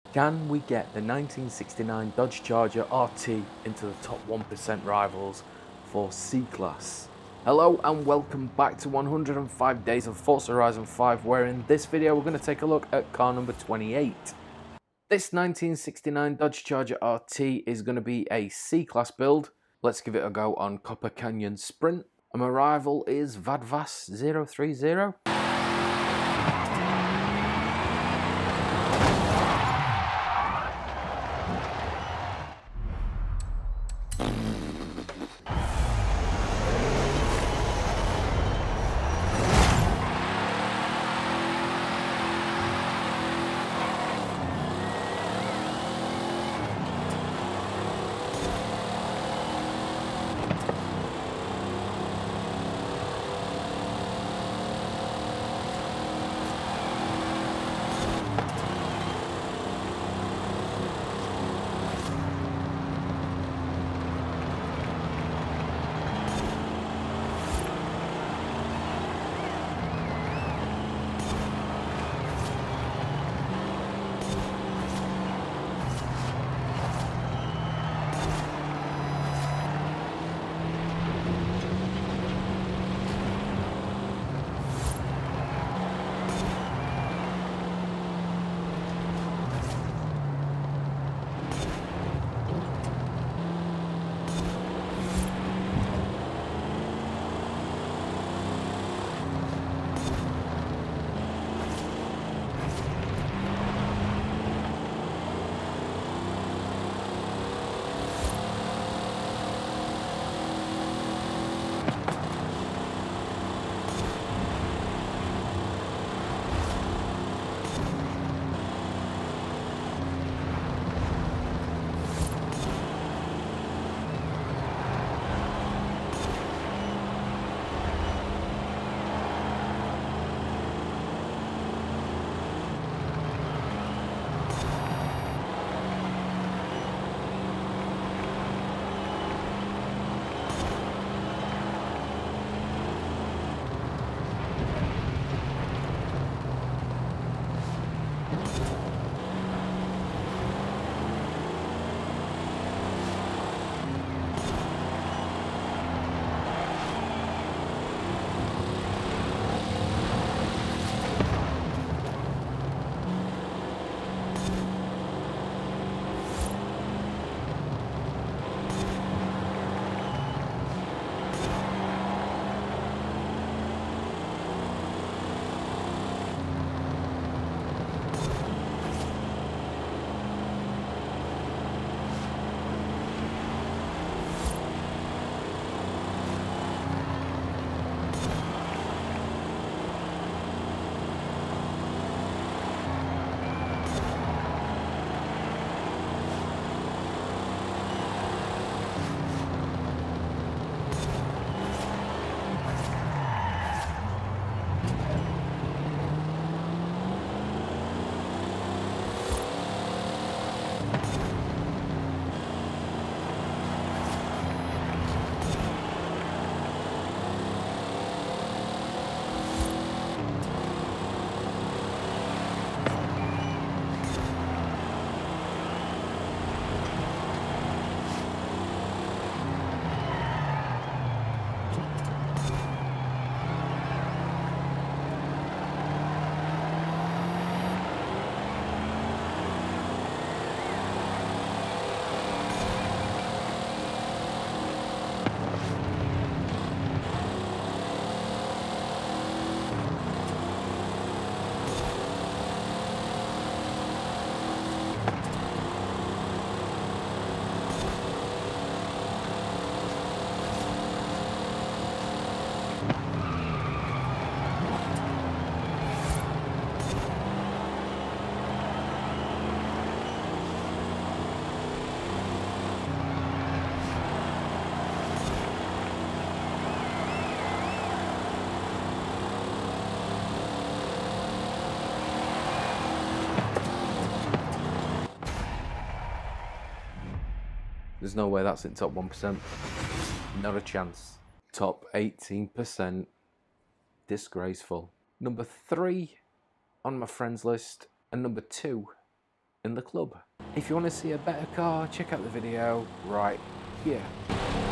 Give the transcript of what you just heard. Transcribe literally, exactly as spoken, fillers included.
Can we get the nineteen sixty-nine Dodge Charger R T into the top one percent rivals for C-Class? Hello and welcome back to one hundred five Days of Forza Horizon five, where in this video we're going to take a look at car number twenty-eight. This nineteen sixty-nine Dodge Charger R T is going to be a C-Class build. Let's give it a go on Copper Canyon Sprint. And my rival is Vadvas zero three zero. There's no way that's in top one percent. Not a chance. Top eighteen percent. Disgraceful. Number three on my friends list, and number two in the club. If you want to see a better car, check out the video right here.